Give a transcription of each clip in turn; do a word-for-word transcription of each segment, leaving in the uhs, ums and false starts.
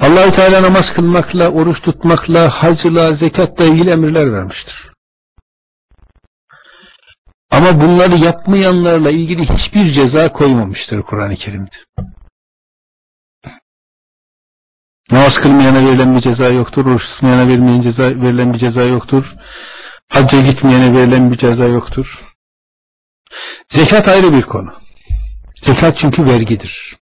Allah-u Teala namaz kılmakla, oruç tutmakla, hacla, zekatla ilgili emirler vermiştir. Ama bunları yapmayanlarla ilgili hiçbir ceza koymamıştır Kur'an-ı Kerim'de. Namaz kılmayana verilen bir ceza yoktur, oruç tutmayana verilen, ceza, verilen bir ceza yoktur, hacca gitmeyene verilen bir ceza yoktur. Zekat ayrı bir konu. Zekat çünkü vergidir.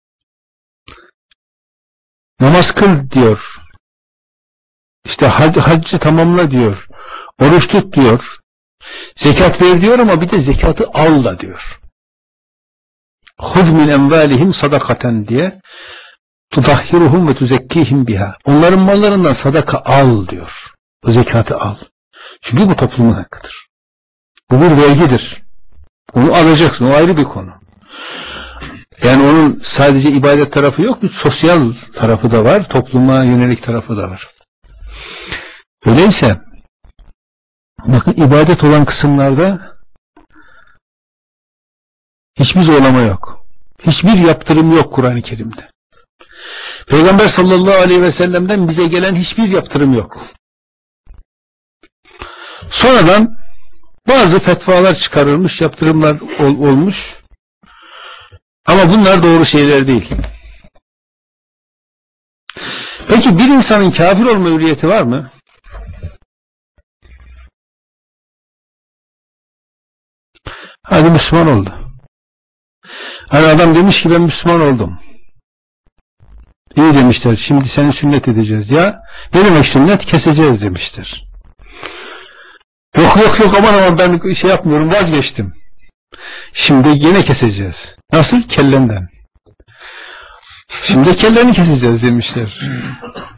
Namaz kıl diyor, işte hac, haccı tamamla diyor, oruç tut diyor, zekat ver diyor ama bir de zekatı al da diyor. Hud min envalihim sadakaten diye tudahhiruhum ve tuzekkihim biha. Onların mallarından sadaka al diyor. O zekatı al. Çünkü bu toplumun hakkıdır. Bu bir vergidir. Onu alacaksın. O ayrı bir konu. Yani onun sadece ibadet tarafı yok, bir sosyal tarafı da var, topluma yönelik tarafı da var. Öyleyse bakın ibadet olan kısımlarda hiçbir zorlama yok. Hiçbir yaptırım yok Kur'an-ı Kerim'de. Peygamber sallallahu aleyhi ve sellem'den bize gelen hiçbir yaptırım yok. Sonradan bazı fetvalar çıkarılmış, yaptırımlar ol, olmuş. Ama bunlar doğru şeyler değil. Peki bir insanın kafir olma hürriyeti var mı? Hadi Müslüman oldu. Hani adam demiş ki ben Müslüman oldum. İyi demişler, şimdi seni sünnet edeceğiz. Ya ne demek sünnet? Keseceğiz demiştir. Yok yok yok aman aman ben şey yapmıyorum, vazgeçtim. Şimdi yine keseceğiz. Nasıl? Kellenden. Şimdi kelleni keseceğiz demişler.